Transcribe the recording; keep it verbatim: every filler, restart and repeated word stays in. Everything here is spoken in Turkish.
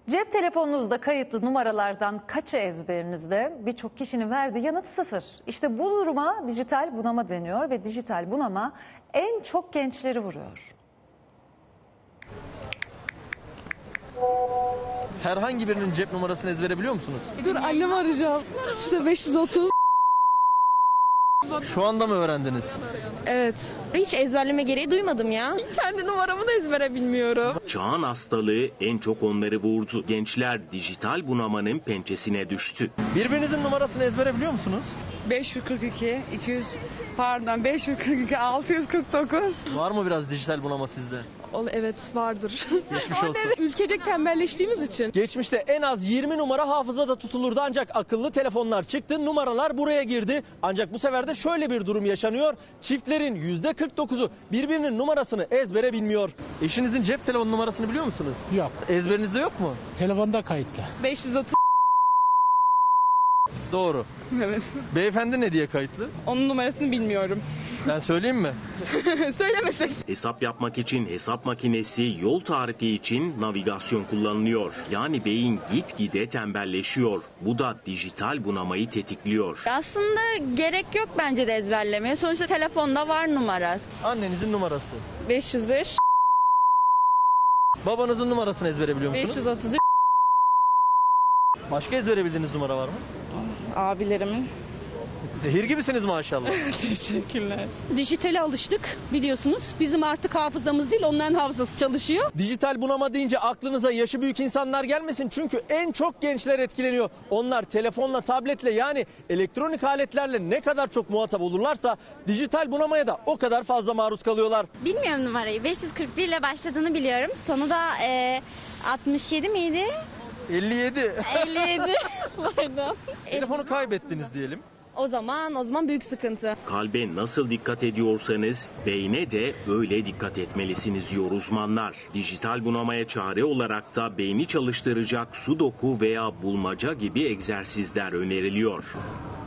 Cep telefonunuzda kayıtlı numaralardan kaçı ezberinizde? Birçok kişinin verdiği yanıt sıfır. İşte bu duruma dijital bunama deniyor ve dijital bunama en çok gençleri vuruyor. Herhangi birinin cep numarasını ezbere biliyor musunuz? Dur annemi arayacağım. İşte beş yüz otuz. Şu anda mı öğrendiniz? Evet. Hiç ezberleme gereği duymadım ya. Kendi numaramı da ezbere bilmiyorum. Çağın hastalığı en çok onları vurdu. Gençler dijital bunamanın pençesine düştü. Birbirinizin numarasını ezbere biliyor musunuz? beş yüz kırk iki, iki yüz pardon beş yüz kırk iki, altı yüz kırk dokuz. Var mı biraz dijital bunama sizde? Ol, evet vardır. Geçmiş olsun. Ülkecek tembelleştiğimiz için. Geçmişte en az yirmi numara hafızada tutulurdu ancak akıllı telefonlar çıktı, numaralar buraya girdi. Ancak bu sefer de şöyle bir durum yaşanıyor. Çiftlerin yüzde kırk dokuzu birbirinin numarasını ezbere bilmiyor. Eşinizin cep telefonu numarasını biliyor musunuz? Yok. Ezberinizde yok mu? Telefonda kayıtlı. beş yüz otuz. Doğru. Evet. Beyefendi ne diye kayıtlı? Onun numarasını bilmiyorum. Ben söyleyeyim mi? Söylemesek. Hesap yapmak için hesap makinesi, yol tarifi için navigasyon kullanılıyor. Yani beyin gitgide tembelleşiyor. Bu da dijital bunamayı tetikliyor. Aslında gerek yok bence de ezberlemeye. Sonuçta telefonda var numara. Annenizin numarası. beş yüz beş. Babanızın numarasını ezbere biliyor musunuz? beş yüz otuz üç. Başka ezbere bildiğiniz numara var mı? Abilerimin. Zehir gibisiniz maşallah. Teşekkürler. Dijitale alıştık biliyorsunuz. Bizim artık hafızamız değil, onların hafızası çalışıyor. Dijital bunama deyince aklınıza yaşı büyük insanlar gelmesin. Çünkü en çok gençler etkileniyor. Onlar telefonla, tabletle yani elektronik aletlerle ne kadar çok muhatap olurlarsa dijital bunamaya da o kadar fazla maruz kalıyorlar. Bilmiyorum numarayı. beş yüz kırk bir ile başladığını biliyorum. Sonu da e, altmış yedi miydi? elli yedi. elli yedi. Pardon. Telefonu kaybettiniz diyelim. O zaman o zaman büyük sıkıntı. Kalbe nasıl dikkat ediyorsanız beyne de öyle dikkat etmelisiniz diyor uzmanlar. Dijital bunamaya çare olarak da beyni çalıştıracak sudoku veya bulmaca gibi egzersizler öneriliyor.